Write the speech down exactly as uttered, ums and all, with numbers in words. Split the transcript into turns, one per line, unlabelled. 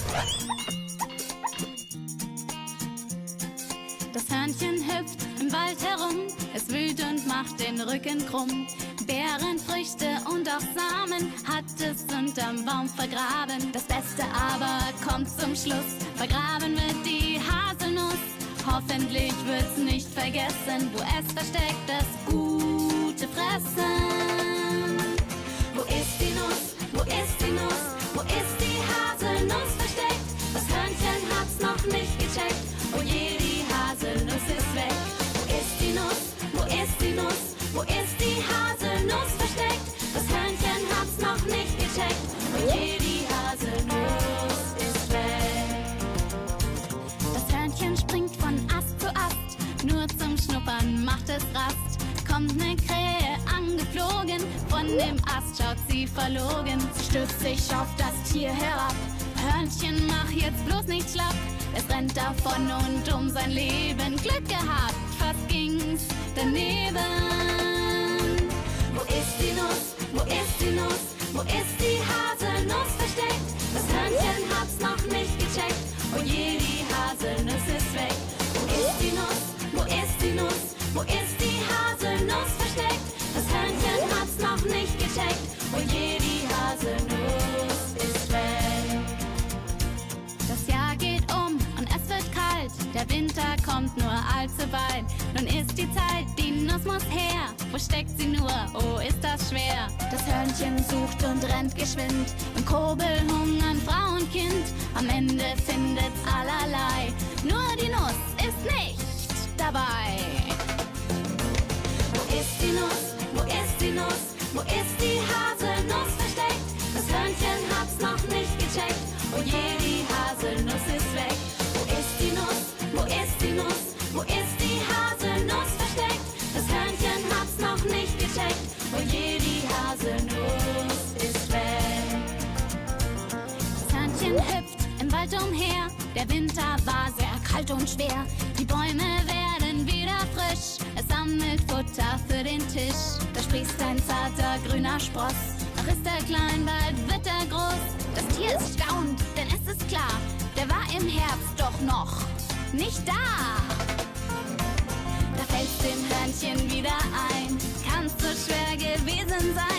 Das Hörnchen hüpft im Wald herum, es wühlt und macht den Rücken krumm. Beeren, Früchte und auch Samen hat es unterm Baum vergraben. Das Beste aber kommt zum Schluss, vergraben wird die Haselnuss. Hoffentlich wird's nicht vergessen, wo es versteckt das gute Fressen. Wo ist die Nuss? Wo ist die Nuss? Wo ist die Haselnuss versteckt? Das Hörnchen hat's noch nicht gecheckt. Oh je, die Haselnuss ist weg. Wo ist die Nuss? Wo ist die Nuss? Wo ist die Haselnuss versteckt? Das Hörnchen hat's noch nicht gecheckt. Oh je, die Haselnuss ist weg. Das Hörnchen springt von Ast zu Ast, nur zum Schnuppern macht es Rast. Kommt ne Krähe angeflogen, von dem Ast schaut sie verlogen. Sie stürzt sich auf das Tier herab. Hörnchen, mach jetzt bloß nicht schlapp. Es rennt davon und um sein Leben. Glück gehabt, fast ging's daneben. Wo ist die Nuss? Wo ist die Nuss? Wo ist die Haselnuss versteckt? Das Hörnchen hat's noch nicht gecheckt. Oh je, die Haselnuss ist weg. Wo ist die Nuss? Wo ist die Nuss? Wo ist die Haselnuss versteckt? Das Hörnchen hat's noch nicht gecheckt. Oh je, die Haselnuss ist weg. Das Jahr geht um und es wird kalt. Der Winter kommt nur allzu bald. Nun ist die Zeit, die Nuss muss her. Wo steckt sie nur? Oh, ist das schwer. Das Hörnchen sucht und rennt geschwind. Im Kobel hungern Frau und Kind. Am Ende findet's allerlei. Nur die Nuss ist nicht dabei. Wo ist die Nuss? Wo ist die Nuss? Wo ist die Haselnuss versteckt? Das Hörnchen hat's noch nicht gecheckt. Oh je, die Haselnuss ist weg. Wo ist die Nuss? Wo ist die Nuss? Wo ist die Haselnuss versteckt? Das Hörnchen hat's noch nicht gecheckt. Oh je, die Haselnuss ist weg. Das Hörnchen hüpft im Wald umher. Der Winter war sehr kalt und schwer. Die Bäume werden wieder frisch. Es sammelt Futter für den Tisch. Da sprießt ein zarter grüner Spross. Doch ist er klein, bald wird er groß. Das Tier ist staunt, denn es ist klar, der war im Herbst doch noch nicht da. Da fällt's dem Hörnchen wieder ein, kann's so schwer gewesen sein.